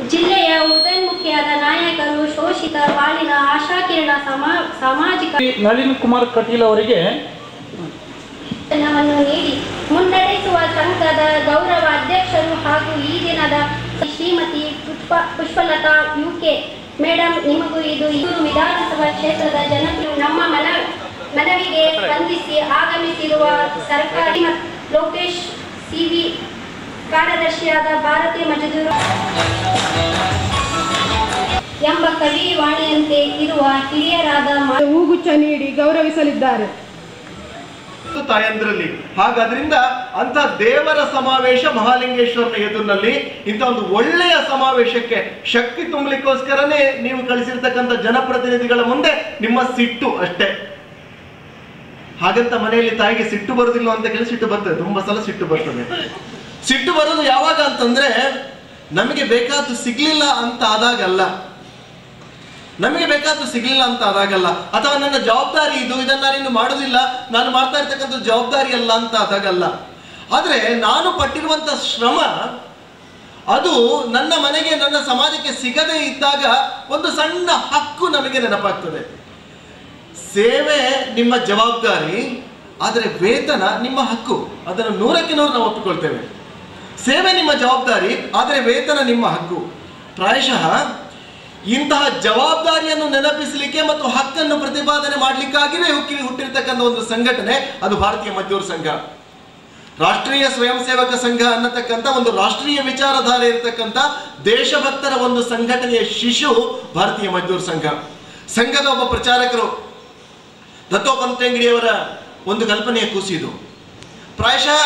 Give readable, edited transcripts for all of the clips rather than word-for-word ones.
ಜಿಲ್ಲೆಯ ಉದಯೋನ್ಮುಖಿಯಾದ ನಾಯಕರು, ಶೋಷಿತ ಬಾಳಿನ ಆಶಾಕಿರಣ ಸಾಮಾಜಿಕ ನಳಿನ್ ಕುಮಾರ್ ಕಟೀಲ್ ಅವರಿಗೆ ನೀಡಿ ಮುನ್ನಡೆಸುವ ಸಂಘದ ಗೌರವ ಅಧ್ಯಕ್ಷರು ಹಾಗೂ ಈ ದಿನದ ಶ್ರೀಮತಿ ಪುಷ್ಪಲತಾ ಯುಕೆ ಮೇಡಮ್, ನಿಮಗೂ ಇದು ವಿಧಾನಸಭಾ ಕ್ಷೇತ್ರದ ಜನತೆಯು ನಮ್ಮ ಮನವಿಗೆ ಸ್ಪಂದಿಸಿ ಆಗಮಿಸಿರುವ ಸರ್ಕಾರಿ ಲೋಕೇಶ್ ಸಿವಿ ಕಾರ್ಯದರ್ಶಿಯಾದ ಭಾರತೀಯ ಮಜದೂರು ಎಂಬ ಕವಿ ವಾಣಿಯಂತೆ ಇರುವ ಹಿರಿಯರಾದ ಹೂಗುಚ್ಛ ನೀಡಿ ಗೌರವಿಸಲಿದ್ದಾರೆ. ತಾಯಂದ್ರಲ್ಲಿ ಹಾಗಾದ್ರಿಂದ ಅಂತ ದೇವರ ಸಮಾವೇಶ ಮಹಾಲಿಂಗೇಶ್ವರನ ಎದುರಿನಲ್ಲಿ ಇಂಥ ಒಂದು ಒಳ್ಳೆಯ ಸಮಾವೇಶಕ್ಕೆ ಶಕ್ತಿ ತುಂಬಲಿಕ್ಕೋಸ್ಕರನೇ ನೀವು ಕಳಿಸಿರ್ತಕ್ಕಂಥ ಜನಪ್ರತಿನಿಧಿಗಳ ಮುಂದೆ ನಿಮ್ಮ ಸಿಟ್ಟು ಅಷ್ಟೇ. ಹಾಗಂತ ಮನೆಯಲ್ಲಿ ತಾಯಿಗೆ ಸಿಟ್ಟು ಬರುದಿಲ್ಲ ಅಂತ ಕೇಳಿ ಸಿಟ್ಟು ಬರ್ತದೆ, ತುಂಬಾ ಸಲ ಸಿಟ್ಟು ಬರ್ತದೆ. ಸಿಟ್ಟು ಬರೋದು ಯಾವಾಗ ಅಂತಂದ್ರೆ ನಮಗೆ ಬೇಕಾದ್ದು ಸಿಗ್ಲಿಲ್ಲ ಅಂತ ಆದಾಗಲ್ಲ, ನಮಗೆ ಬೇಕಾದ್ದು ಸಿಗ್ಲಿಲ್ಲ ಅಂತ ಆದಾಗಲ್ಲ, ಅಥವಾ ನನ್ನ ಜವಾಬ್ದಾರಿ ಇದು, ಇದನ್ನ ನಾನಿನ್ನು ಮಾಡುದಿಲ್ಲ, ನಾನು ಮಾಡ್ತಾ ಇರ್ತಕ್ಕಂಥ ಜವಾಬ್ದಾರಿ ಅಲ್ಲ ಅಂತ ಆದಾಗಲ್ಲ. ಆದ್ರೆ ನಾನು ಪಟ್ಟಿರುವಂತ ಶ್ರಮ ಅದು ನನ್ನ ಮನೆಗೆ, ನನ್ನ ಸಮಾಜಕ್ಕೆ ಸಿಗದೇ ಇದ್ದಾಗ ಒಂದು ಸಣ್ಣ ಹಕ್ಕು ನಮಗೆ ನೆನಪಾಗ್ತದೆ. ಸೇವೆ ನಿಮ್ಮ ಜವಾಬ್ದಾರಿ, ಆದರೆ ವೇತನ ನಿಮ್ಮ ಹಕ್ಕು. ಅದನ್ನು 100ಕ್ಕೆ 100 ನಾವು ಒಪ್ಪಿಕೊಳ್ತೇವೆ. ಸೇವೆ ನಿಮ್ಮ ಜವಾಬ್ದಾರಿ, ಆದರೆ ವೇತನ ನಿಮ್ಮ ಹಕ್ಕು. ಪ್ರಾಯಶಃ ಇಂತಹ ಜವಾಬ್ದಾರಿಯನ್ನು ನೆನಪಿಸಲಿಕ್ಕೆ ಮತ್ತು ಹಕ್ಕನ್ನು ಪ್ರತಿಪಾದನೆ ಮಾಡಲಿಕ್ಕಾಗಿಯೇ ಹುಟ್ಟಿರ್ತಕ್ಕಂಥ ಒಂದು ಸಂಘಟನೆ ಅದು ಭಾರತೀಯ ಮಜ್ದೂರ್ ಸಂಘ. ರಾಷ್ಟ್ರೀಯ ಸ್ವಯಂ ಸೇವಕ ಸಂಘ ಅನ್ನತಕ್ಕಂಥ ಒಂದು ರಾಷ್ಟ್ರೀಯ ವಿಚಾರಧಾರೆ ಇರತಕ್ಕಂಥ ದೇಶಭಕ್ತರ ಒಂದು ಸಂಘಟನೆಯ ಶಿಶು ಭಾರತೀಯ ಮಜ್ದೂರ್ ಸಂಘ. ಸಂಘದ ಒಬ್ಬ ಪ್ರಚಾರಕರು ದತ್ತೋಪಂತಂಗಡಿಯವರ ಒಂದು ಕಲ್ಪನೆಯ ಕೂಸಿದು. ಪ್ರಾಯಶಃ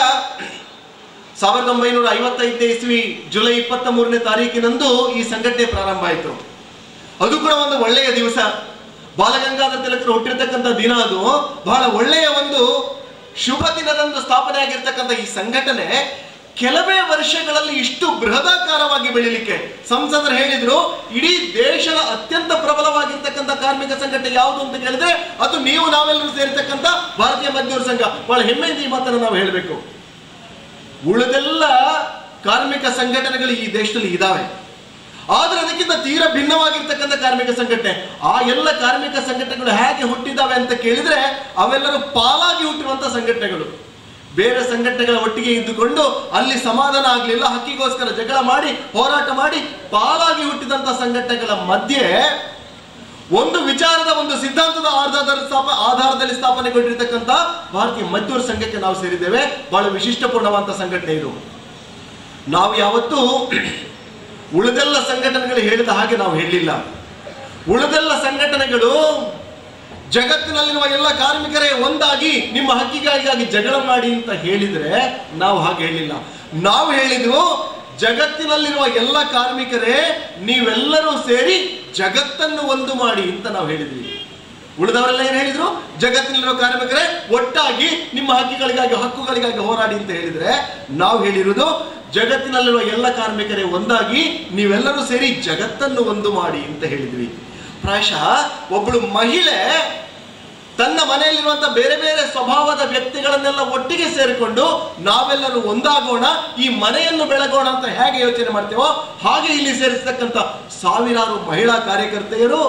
1955 ಇಸ್ವಿ ಜುಲೈ 23ನೇ ತಾರೀಕಿನಂದು ಈ ಸಂಘಟನೆ ಪ್ರಾರಂಭ ಆಯಿತು. ಅದು ಕೂಡ ಒಂದು ಒಳ್ಳೆಯ ದಿವಸ, ಬಾಲಗಂಗಾಧರ ತಿಲಕರು ಹುಟ್ಟಿರ್ತಕ್ಕಂಥ ದಿನ. ಅದು ಬಹಳ ಒಳ್ಳೆಯ ಒಂದು ಶುಭ ದಿನದಂದು ಸ್ಥಾಪನೆ ಆಗಿರ್ತಕ್ಕಂಥ ಈ ಸಂಘಟನೆ ಕೆಲವೇ ವರ್ಷಗಳಲ್ಲಿ ಇಷ್ಟು ಬೃಹದಾಕಾರವಾಗಿ ಬೆಳಿಲಿಕ್ಕೆ ಸಂಸದರು ಹೇಳಿದ್ರು, ಇಡೀ ದೇಶದ ಅತ್ಯಂತ ಪ್ರಬಲವಾಗಿರ್ತಕ್ಕಂಥ ಕಾರ್ಮಿಕ ಸಂಘಟನೆ ಯಾವುದು ಅಂತ ಕೇಳಿದ್ರೆ ಅದು ನೀವು ನಾವೆಲ್ಲರೂ ಸೇರಿರ್ತಕ್ಕಂಥ ಭಾರತೀಯ ಮಜ್ದೂರ್ ಸಂಘ. ಬಹಳ ಹೆಮ್ಮೆಯಿಂದ ಈ ಮಾತನ್ನು ನಾವು ಹೇಳಬೇಕು. ಉಳಿದೆಲ್ಲ ಕಾರ್ಮಿಕ ಸಂಘಟನೆಗಳು ಈ ದೇಶದಲ್ಲಿ ಇದಾವೆ, ಆದ್ರೆ ಅದಕ್ಕಿಂತ ತೀರಾ ಭಿನ್ನವಾಗಿರ್ತಕ್ಕಂಥ ಕಾರ್ಮಿಕ ಸಂಘಟನೆ. ಆ ಎಲ್ಲ ಕಾರ್ಮಿಕ ಸಂಘಟನೆಗಳು ಹೇಗೆ ಹುಟ್ಟಿದಾವೆ ಅಂತ ಕೇಳಿದ್ರೆ ಅವೆಲ್ಲರೂ ಪಾಲಾಗಿ ಹುಟ್ಟಿರುವಂತ ಸಂಘಟನೆಗಳು. ಬೇರೆ ಸಂಘಟನೆಗಳ ಒಟ್ಟಿಗೆ ಇದ್ದುಕೊಂಡು ಅಲ್ಲಿ ಸಮಾಧಾನ ಆಗ್ಲಿಲ್ಲ, ಹಕ್ಕಿಗೋಸ್ಕರ ಜಗಳ ಮಾಡಿ ಹೋರಾಟ ಮಾಡಿ ಪಾಲಾಗಿ ಹುಟ್ಟಿದಂತ ಸಂಘಟನೆಗಳ ಮಧ್ಯೆ ಒಂದು ವಿಚಾರದ, ಒಂದು ಸಿದ್ಧಾಂತದ ಆಧಾರದಲ್ಲಿ ಸ್ಥಾಪನೆಗೊಂಡಿರ್ತಕ್ಕಂಥ ಭಾರತೀಯ ಮಜ್ದೂರ್ ಸಂಘಕ್ಕೆ ನಾವು ಸೇರಿದ್ದೇವೆ. ಬಹಳ ವಿಶಿಷ್ಟಪೂರ್ಣವಾದ ಸಂಘಟನೆ ಇದು. ನಾವು ಯಾವತ್ತೂ ಉಳಿದೆಲ್ಲ ಸಂಘಟನೆಗಳು ಹೇಳಿದ ಹಾಗೆ ನಾವು ಹೇಳಲಿಲ್ಲ. ಉಳಿದೆಲ್ಲ ಸಂಘಟನೆಗಳು ಜಗತ್ತಿನಲ್ಲಿರುವ ಎಲ್ಲ ಕಾರ್ಮಿಕರೇ ಒಂದಾಗಿ ನಿಮ್ಮ ಹಕ್ಕಿಗಾಗಿ ಜಗಳ ಮಾಡಿ ಅಂತ ಹೇಳಿದ್ರೆ ನಾವು ಹಾಗೆ ಹೇಳಿಲ್ಲ. ನಾವು ಹೇಳಿದ್ವು, ಜಗತ್ತಿನಲ್ಲಿರುವ ಎಲ್ಲ ಕಾರ್ಮಿಕರೇ ನೀವೆಲ್ಲರೂ ಸೇರಿ ಜಗತ್ತನ್ನು ಒಂದು ಮಾಡಿ ಅಂತ ನಾವು ಹೇಳಿದ್ವಿ. ಉಳಿದವರೆಲ್ಲ ಏನ್ ಹೇಳಿದ್ರು? ಜಗತ್ತಿನಲ್ಲಿರುವ ಕಾರ್ಮಿಕರೇ ಒಟ್ಟಾಗಿ ನಿಮ್ಮ ಹಕ್ಕುಗಳಿಗಾಗಿ ಹೋರಾಡಿ ಅಂತ ಹೇಳಿದ್ರೆ ನಾವು ಹೇಳಿರುವುದು, ಜಗತ್ತಿನಲ್ಲಿರುವ ಎಲ್ಲ ಕಾರ್ಮಿಕರೇ ಒಂದಾಗಿ ನೀವೆಲ್ಲರೂ ಸೇರಿ ಜಗತ್ತನ್ನು ಒಂದು ಮಾಡಿ ಅಂತ ಹೇಳಿದ್ವಿ. ಪ್ರಾಯಶಃ ಒಬ್ಬಳು ಮಹಿಳೆ ತನ್ನ ಮನೆಯಲ್ಲಿರುವಂತ ಬೇರೆ ಬೇರೆ ಸ್ವಭಾವದ ವ್ಯಕ್ತಿಗಳನ್ನೆಲ್ಲ ಒಟ್ಟಿಗೆ ಸೇರಿಕೊಂಡು ನಾವೆಲ್ಲರೂ ಒಂದಾಗೋಣ, ಈ ಮನೆಯನ್ನು ಬೆಳಗೋಣ ಅಂತ ಹೇಗೆ ಯೋಚನೆ ಮಾಡ್ತೇವೋ ಹಾಗೆ ಇಲ್ಲಿ ಸೇರಿಸತಕ್ಕಂಥ ಸಾವಿರಾರು ಮಹಿಳಾ ಕಾರ್ಯಕರ್ತೆಯರು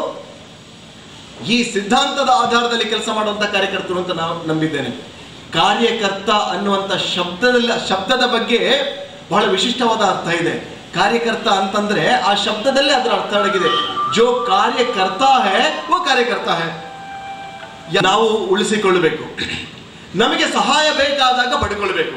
ಈ ಸಿದ್ಧಾಂತದ ಆಧಾರದಲ್ಲಿ ಕೆಲಸ ಮಾಡುವಂತ ಕಾರ್ಯಕರ್ತರು ಅಂತ ನಾನು ನಂಬಿದ್ದೇನೆ. ಕಾರ್ಯಕರ್ತ ಅನ್ನುವಂಥ ಶಬ್ದದ ಬಗ್ಗೆ ಬಹಳ ವಿಶಿಷ್ಟವಾದ ಅರ್ಥ ಇದೆ. ಕಾರ್ಯಕರ್ತ ಅಂತಂದ್ರೆ ಆ ಶಬ್ದದಲ್ಲೇ ಅದರ ಅರ್ಥ ಅಡಗಿದೆ. ಜೋ ಕಾರ್ಯಕರ್ತ ಹೇ ವೋ ಕಾರ್ಯಕರ್ತ ಹೇ. ನಾವು ಉಳಿಸಿಕೊಳ್ಳಬೇಕು, ನಮಗೆ ಸಹಾಯ ಬೇಕಾದಾಗ ಪಡ್ಕೊಳ್ಬೇಕು.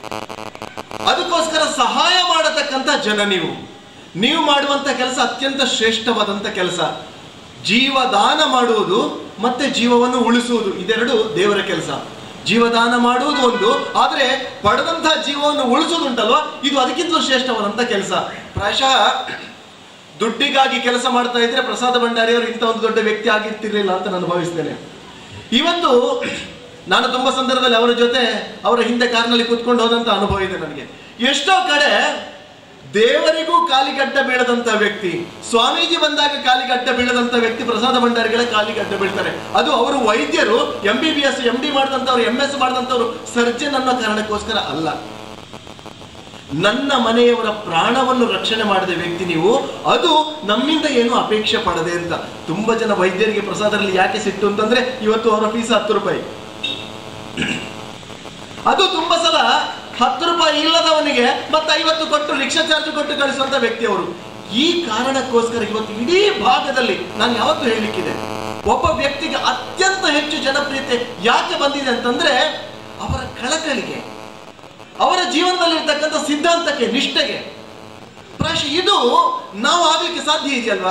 ಅದಕ್ಕೋಸ್ಕರ ಸಹಾಯ ಮಾಡತಕ್ಕಂಥ ಜನ ನೀವು ಮಾಡುವಂತ ಕೆಲಸ ಅತ್ಯಂತ ಶ್ರೇಷ್ಠವಾದಂತ ಕೆಲಸ. ಜೀವದಾನ ಮಾಡುವುದು ಮತ್ತೆ ಜೀವವನ್ನು ಉಳಿಸುವುದು ಇದೆರಡು ದೇವರ ಕೆಲಸ. ಜೀವದಾನ ಮಾಡುವುದು ಒಂದು, ಆದ್ರೆ ಪಡೆದಂತಹ ಜೀವವನ್ನು ಉಳಿಸುವುದುಂಟಲ್ವಾ, ಇದು ಅದಕ್ಕಿಂತಲೂ ಶ್ರೇಷ್ಠವಾದಂತ ಕೆಲಸ. ಪ್ರಾಯಶಃ ದುಡ್ಡಿಗಾಗಿ ಕೆಲಸ ಮಾಡ್ತಾ ಇದ್ರೆ ಪ್ರಸಾದ ಭಂಡಾರಿಯವರು ಇಂಥ ಒಂದು ದೊಡ್ಡ ವ್ಯಕ್ತಿ ಆಗಿರ್ತಿರ್ಲಿಲ್ಲ ಅಂತ ನಾನು ಭಾವಿಸ್ತೇನೆ. ಇವತ್ತು ನಾನು ತುಂಬಾ ಸಂದರ್ಭದಲ್ಲಿ ಅವರ ಜೊತೆ ಅವರ ಹಿಂದೆ ಕಾರ್ನಲ್ಲಿ ಕೂತ್ಕೊಂಡು ಹೋದಂತ ಅನುಭವ ಇದೆ ನನಗೆ. ಎಷ್ಟೋ ಕಡೆ ದೇವರಿಗೂ ಕಾಲಿಗಡ್ಡ ಬೀಳದಂತ ವ್ಯಕ್ತಿ, ಸ್ವಾಮೀಜಿ ಬಂದಾಗ ಕಾಲಿಗಡ್ಡ ಬೀಳದಂತ ವ್ಯಕ್ತಿ ಪ್ರಸಾದ ಭಂಡಾರಿಗಳ ಕಾಲಿಗಡ್ಡ ಬೀಳ್ತಾರೆ. ಅದು ಅವರು ವೈದ್ಯರು, MBBS MD ಮಾಡಿದಂಥವ್ರು, MS ಮಾಡಿದಂಥವ್ರು, ಸರ್ಜನ್ ಅನ್ನೋ ಕಾರಣಕ್ಕೋಸ್ಕರ ಅಲ್ಲ. ನನ್ನ ಮನೆಯವರ ಪ್ರಾಣವನ್ನು ರಕ್ಷಣೆ ಮಾಡಿದ ವ್ಯಕ್ತಿ ನೀವು, ಅದು ನಮ್ಮಿಂದ ಏನು ಅಪೇಕ್ಷೆ ಪಡದೆ ಅಂತ. ತುಂಬಾ ಜನ ವೈದ್ಯರಿಗೆ ಪ್ರಸಾದದಲ್ಲಿ ಯಾಕೆ ಸಿಟ್ಟು ಅಂತಂದ್ರೆ ಇವತ್ತು ಅವರ ಫೀಸ್ 10 ರೂಪಾಯಿ. ಅದು ತುಂಬಾ ಸಲ 10 ರೂಪಾಯಿ ಇಲ್ಲದವನಿಗೆ ಮತ್ತೆ 50 ಕೊಟ್ಟು ರಿಕ್ಷಾ ಚಾರ್ಜ್ ಕೊಟ್ಟು ಕಳಿಸುವಂತ ವ್ಯಕ್ತಿಯವರು. ಈ ಕಾರಣಕ್ಕೋಸ್ಕರ ಇವತ್ತು ಇಡೀ ಭಾಗದಲ್ಲಿ ನಾನು ಯಾವತ್ತೂ ಹೇಳಲಿಕ್ಕಿದೆ, ಒಬ್ಬ ವ್ಯಕ್ತಿಗೆ ಅತ್ಯಂತ ಹೆಚ್ಚು ಜನಪ್ರಿಯತೆ ಯಾಕೆ ಬಂದಿದೆ ಅಂತಂದ್ರೆ ಅವರ ಕಳಕಳಿಗೆ, ಅವರ ಜೀವನದಲ್ಲಿರ್ತಕ್ಕಂಥ ಸಿದ್ಧಾಂತಕ್ಕೆ, ನಿಷ್ಠೆಗೆ. ಪ್ರಾಯಶಃ ಇದು ನಾವು ಆಗ್ಲಿಕ್ಕೆ ಸಾಧ್ಯ ಇದೆಯಲ್ವಾ?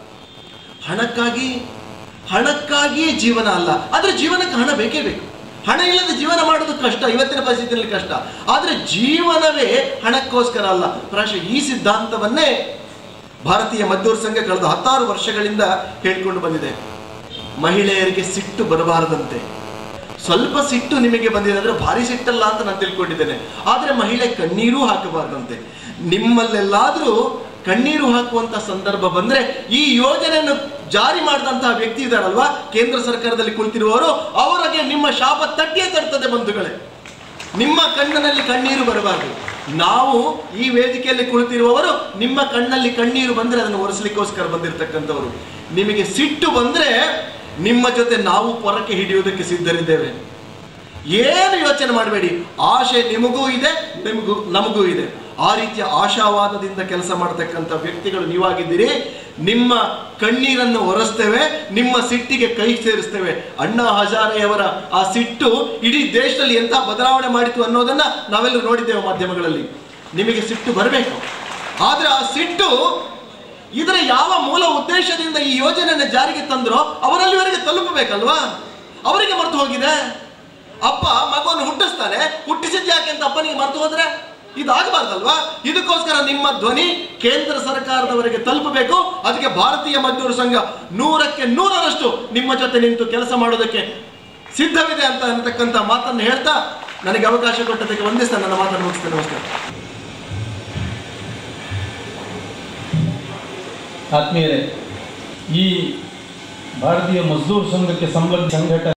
ಹಣಕ್ಕಾಗಿ ಜೀವನ ಅಲ್ಲ, ಆದ್ರೆ ಜೀವನಕ್ಕೆ ಹಣ ಬೇಕೇ ಬೇಕು. ಹಣ ಇಲ್ಲದೆ ಜೀವನ ಮಾಡೋದು ಕಷ್ಟ, ಇವತ್ತಿನ ಪರಿಸ್ಥಿತಿಯಲ್ಲಿ ಕಷ್ಟ. ಆದ್ರೆ ಜೀವನವೇ ಹಣಕ್ಕೋಸ್ಕರ ಅಲ್ಲ. ಪ್ರಾಯಶಃ ಈ ಸಿದ್ಧಾಂತವನ್ನೇ ಭಾರತೀಯ ಮಜ್ದೂರ್ ಸಂಘ ಕಳೆದ 16 ವರ್ಷಗಳಿಂದ ಹೇಳ್ಕೊಂಡು ಬಂದಿದೆ. ಮಹಿಳೆಯರಿಗೆ ಸಿಟ್ಟು ಬರಬಾರದಂತೆ. ಸ್ವಲ್ಪ ಸಿಟ್ಟು ನಿಮಗೆ ಬಂದಿದೆ ಅಂದ್ರೆ ಭಾರಿ ಸಿಟ್ಟಲ್ಲ ಅಂತ ನಾನು ತಿಳ್ಕೊಂಡಿದ್ದೇನೆ. ಆದ್ರೆ ಮಹಿಳೆ ಕಣ್ಣೀರು ಹಾಕಬಾರ್ದಂತೆ. ನಿಮ್ಮಲ್ಲೆಲ್ಲಾದ್ರೂ ಕಣ್ಣೀರು ಹಾಕುವಂತ ಸಂದರ್ಭ ಬಂದ್ರೆ ಈ ಯೋಜನೆಯನ್ನು ಜಾರಿ ಮಾಡಿದಂತಹ ವ್ಯಕ್ತಿ ಇದ್ದಾರಲ್ವಾ, ಕೇಂದ್ರ ಸರ್ಕಾರದಲ್ಲಿ ಕುಳಿತಿರುವವರು, ಅವರಿಗೆ ನಿಮ್ಮ ಶಾಪ ತಟ್ಟಿಯೇ ತರ್ತದೆ ಬಂಧುಗಳೇ. ನಿಮ್ಮ ಕಣ್ಣಿನಲ್ಲಿ ಕಣ್ಣೀರು ಬರಬಾರದು. ನಾವು ಈ ವೇದಿಕೆಯಲ್ಲಿ ಕುಳಿತಿರುವವರು ನಿಮ್ಮ ಕಣ್ಣಲ್ಲಿ ಕಣ್ಣೀರು ಬಂದ್ರೆ ಅದನ್ನು ಒರೆಸಲಿಕ್ಕೋಸ್ಕರ ಬಂದಿರತಕ್ಕಂಥವರು. ನಿಮಗೆ ಸಿಟ್ಟು ಬಂದ್ರೆ ನಿಮ್ಮ ಜೊತೆ ನಾವು ಪೊರಕೆ ಹಿಡಿಯುವುದಕ್ಕೆ ಸಿದ್ಧರಿದ್ದೇವೆ. ಏನು ಯೋಚನೆ ಮಾಡಬೇಡಿ. ಆಶೆ ನಿಮಗೂ ಇದೆ, ನಮಗೂ ಇದೆ. ಆ ರೀತಿಯ ಆಶಾವಾದದಿಂದ ಕೆಲಸ ಮಾಡತಕ್ಕಂಥ ವ್ಯಕ್ತಿಗಳು ನೀವಾಗಿದ್ದೀರಿ. ನಿಮ್ಮ ಕಣ್ಣೀರನ್ನು ಒರೆಸ್ತೇವೆ, ನಿಮ್ಮ ಸಿಟ್ಟಿಗೆ ಕೈ ಸೇರಿಸ್ತೇವೆ. ಅಣ್ಣಾ ಹಜಾರೆಯವರ ಆ ಸಿಟ್ಟು ಇಡೀ ದೇಶದಲ್ಲಿ ಎಂಥ ಬದಲಾವಣೆ ಮಾಡಿತು ಅನ್ನೋದನ್ನ ನಾವೆಲ್ಲರೂ ನೋಡಿದ್ದೇವೆ ಮಾಧ್ಯಮಗಳಲ್ಲಿ. ನಿಮಗೆ ಸಿಟ್ಟು ಬರಬೇಕು, ಆದ್ರೆ ಆ ಸಿಟ್ಟು ಇದರ ಯಾವ ಮೂಲ ಉದ್ದೇಶದಿಂದ ಈ ಯೋಜನೆಯನ್ನು ಜಾರಿಗೆ ತಂದ್ರೋ ಅವರಲ್ಲಿವರೆಗೆ ತಲುಪಬೇಕಲ್ವಾ? ಅವರಿಗೆ ಮರೆತು ಹೋಗಿದೆ. ಅಪ್ಪ ಮಗುವನ್ನು ಹುಟ್ಟಿಸ್ತಾನೆ, ಹುಟ್ಟಿಸಿದ್ ಯಾಕೆ ಅಂತ ಅಪ್ಪನಿಗೆ ಮರೆತು ಹೋದ್ರೆ ಇದಾಗಬಾರ್ದಲ್ವಾ? ಇದಕ್ಕೋಸ್ಕರ ನಿಮ್ಮ ಧ್ವನಿ ಕೇಂದ್ರ ಸರ್ಕಾರದವರೆಗೆ ತಲುಪಬೇಕು. ಅದಕ್ಕೆ ಭಾರತೀಯ ಮಜ್ದೂರ್ ಸಂಘ 100ಕ್ಕೆ 100ರಷ್ಟು ನಿಮ್ಮ ಜೊತೆ ನಿಂತು ಕೆಲಸ ಮಾಡೋದಕ್ಕೆ ಸಿದ್ಧವಿದೆ ಅಂತ ಅನ್ನತಕ್ಕಂಥ ಮಾತನ್ನು ಹೇಳ್ತಾ ನನಗೆ ಅವಕಾಶ ಕೊಟ್ಟದಕ್ಕೆ ವಂದಿಸ್ತಾ ನನ್ನ ಮಾತನ್ನು ಮುಗಿಸ್ತೇನೆ. ನಮಸ್ಕಾರ. ಆತ್ಮೀಯರೇ, ಈ ಭಾರತೀಯ ಮಜ್ದೂರ್ ಸಂಘಕ್ಕೆ ಸಂಬಂಧ ಸಂಘಟನೆ